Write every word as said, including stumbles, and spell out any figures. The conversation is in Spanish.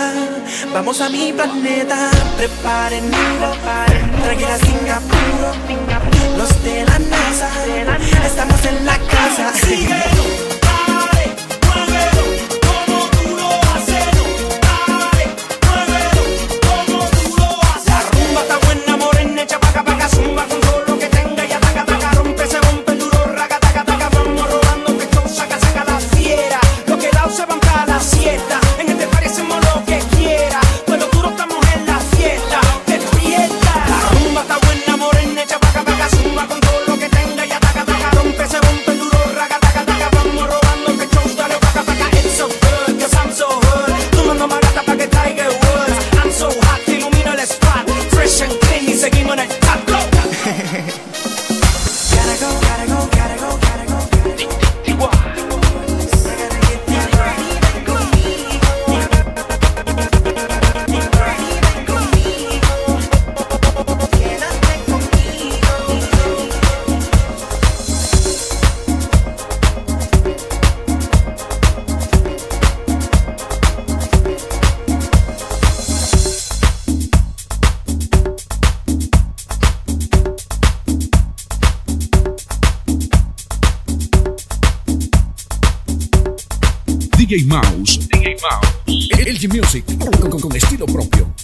Vamos a mi planeta, preparen nido, tranquila sin apuro. Los de la NASA, estamos en la casa. Síguelo, dale, muévelo, como tú lo haces. Dale, muévelo, como tú lo haces. La rumba está buena, morena, echa pa' acá, pa' acá, zumba con todo lo que tenga y ataca, ataca, rompe, se rompe el duro, raca, taca, taca, vamos rodando, que esto saca, saca la fiera. Los quedados se van para la siesta, en este party hacemos lo que quiera, pero duro estamos en la fiesta, despierta. La rumba está buena, morena, echa pa' acá, pa' acá, zumba con todo lo que tenga y ataca, ataca, rompe, se rompe el duro, raca, taca, taca, vamos rodando, que esto dale pa' acá, pa' acá. It's so good, cause I'm so hood, tomando más gata pa' que Tiger Woods. I'm so hot, que ilumino el spot, fresh and clean y seguimos en el top. Gotta go, gotta go, gotta go, gotta go. D J Mouse, D J Mouse, L G Music con, con, con estilo propio.